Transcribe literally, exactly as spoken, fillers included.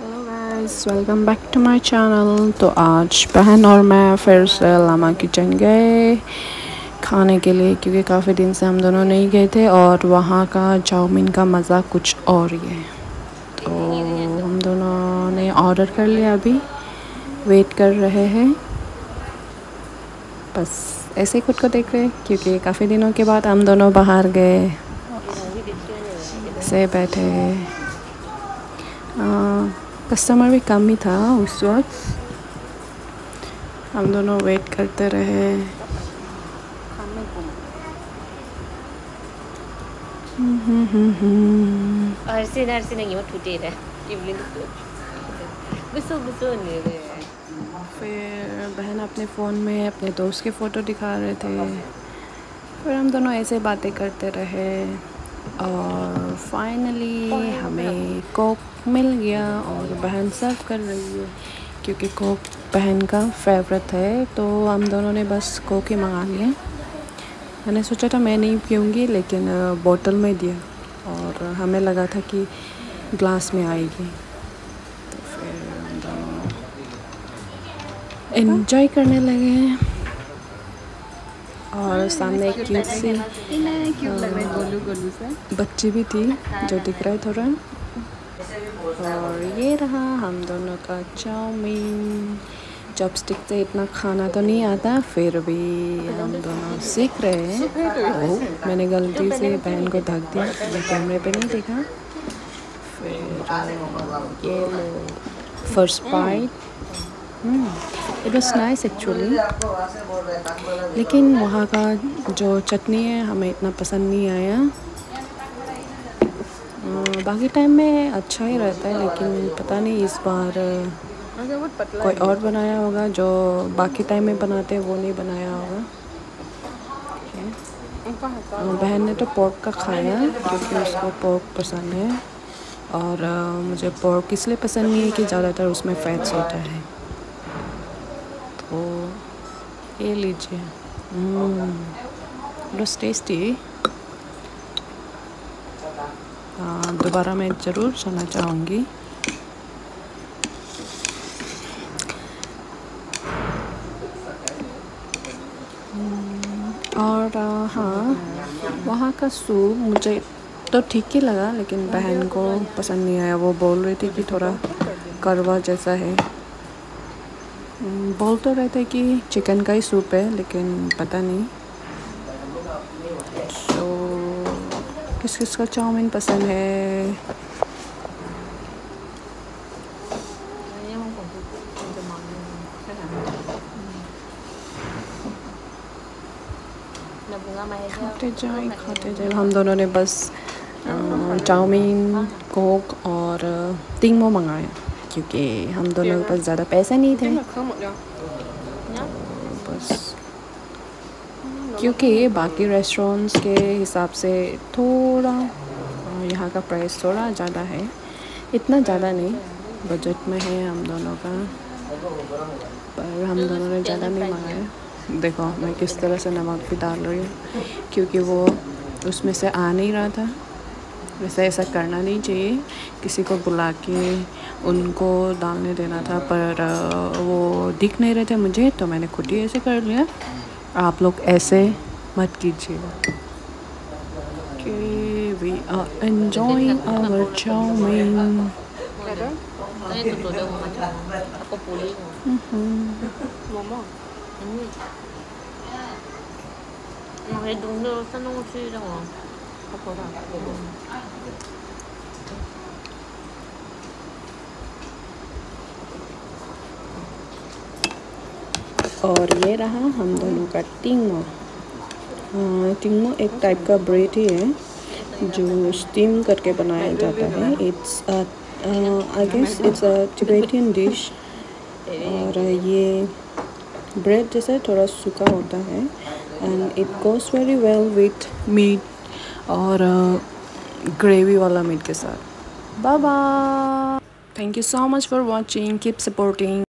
Hello guys, welcome back to my channel. तो आज बहन और मैं फिर से लामा किचन गए खाने के लिए, क्योंकि काफ़ी दिन से हम दोनों नहीं गए थे और वहाँ का चाउमीन का मज़ा कुछ और ही है। तो हम दोनों ने ऑर्डर कर लिया, अभी वेट कर रहे हैं। बस ऐसे ही खुद को देख रहे हैं, क्योंकि काफ़ी दिनों के बाद हम दोनों बाहर गए, से बैठे। कस्टमर भी कम ही था उस वक्त। हम दोनों वेट करते रहे। Arsin arsin lagi mau tuti dah. Iblis tu. Besar besar ni deh. फिर बहन अपने फ़ोन में अपने दोस्त के फ़ोटो दिखा रहे थे। फिर हम दोनों ऐसे बातें करते रहे और फाइनली हमें कोक मिल गया और बहन सर्व कर रही है, क्योंकि कोक बहन का फेवरेट है। तो हम दोनों ने बस कोक ही मंगा लिया। मैंने सोचा था मैं नहीं पीऊँगी, लेकिन बोतल में दिया और हमें लगा था कि ग्लास में आएगी। तो फिर हम दोनों एंजॉय करने लगे। और सामने एक क्यूट सी बच्ची भी थी जो दिख रहा है थोड़ा। और ये रहा हम दोनों का चाउमीन। चॉपस्टिक से इतना खाना तो नहीं आता, फिर भी हम दोनों सीख रहे हैं। ओह, मैंने गलती से बहन को ढक दिया, मैं कैमरे पे नहीं देखा। फिर ये लो first bite. It was nice actually, लेकिन वहाँ का जो चटनी है हमें इतना पसंद नहीं आया। बाकी टाइम में अच्छा ही रहता है, लेकिन पता नहीं इस बार कोई और बनाया होगा जो बाकी टाइम में बनाते हैं, वो नहीं बनाया होगा। बहन ने तो पोर्क का खाया, क्योंकि उसको पोर्क पसंद है। और मुझे पोर्क इसलिए पसंद नहीं है कि ज़्यादातर उसमें फैट्स होता है। तो ये लीजिए, बस टेस्टी। दोबारा मैं ज़रूर जाना चाहूँगी। और हाँ, वहाँ का सूप मुझे तो ठीक ही लगा, लेकिन बहन को पसंद नहीं आया। वो बोल रही थी कि थोड़ा कड़वा जैसा है। बोल तो रहे थे कि चिकन का ही सूप है, लेकिन पता नहीं। तो किस किस का चाउमीन पसंद है? खाते जाए खाते जाए। हम दोनों ने बस चाउमीन, कोक और टिंगमो मंगाया, क्योंकि हम दोनों के पास ज़्यादा पैसे नहीं थे। तो बस क्योंकि बाकी रेस्टोरेंट्स के हिसाब से थोड़ा यहाँ का प्राइस थोड़ा ज़्यादा है, इतना ज़्यादा नहीं, बजट में है हम दोनों का। पर हम दोनों ने ज़्यादा नहीं मंगाया। देखो मैं किस तरह से नमक भी डाल रही हूँ, क्योंकि वो उसमें से आ नहीं रहा था। वैसे ऐसा करना नहीं चाहिए, किसी को बुला के उनको डालने देना था, पर वो दिख नहीं रहे थे मुझे, तो मैंने खुद ही ऐसे कर लिया। आप लोग ऐसे मत कीजिएगा। कि we are enjoying our chow mein. Makanya dulu seneng sih dong. और ये रहा हम दोनों का टिंगमो। टिंगमो एक टाइप का ब्रेड ही है जो स्टीम करके बनाया जाता है। It's I guess it's a Tibetan dish. और ये ब्रेड जैसे थोड़ा सूखा होता है, and it goes very well with meat और ग्रेवी वाला मीट के साथ। Bye bye. Thank you so much for watching, keep supporting.